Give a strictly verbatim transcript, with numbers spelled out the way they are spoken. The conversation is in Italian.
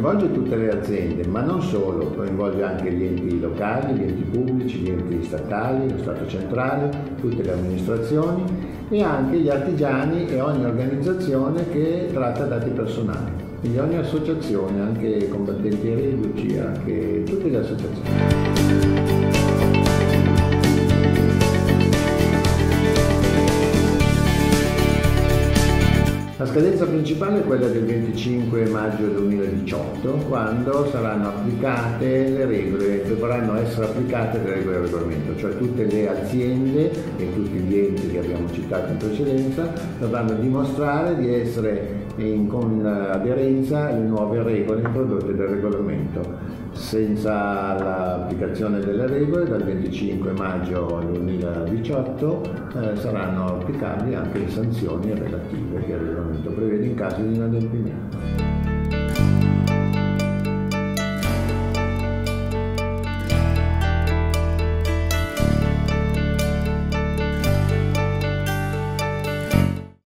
coinvolge tutte le aziende, ma non solo, coinvolge anche gli enti locali, gli enti pubblici, gli enti statali, lo Stato centrale, tutte le amministrazioni e anche gli artigiani e ogni organizzazione che tratta dati personali. Quindi ogni associazione, anche combattenti reduci, anche tutte le associazioni. La scadenza principale è quella del venticinque maggio duemiladiciotto, quando saranno applicate le regole, dovranno essere applicate le regole del regolamento, cioè tutte le aziende e tutti gli enti che abbiamo citato in precedenza dovranno dimostrare di essere in con aderenza alle nuove regole introdotte dal regolamento. Senza l'applicazione delle regole, dal venticinque maggio duemiladiciotto eh, saranno applicabili anche le sanzioni relative che il regolamento prevede in caso di inadempimento.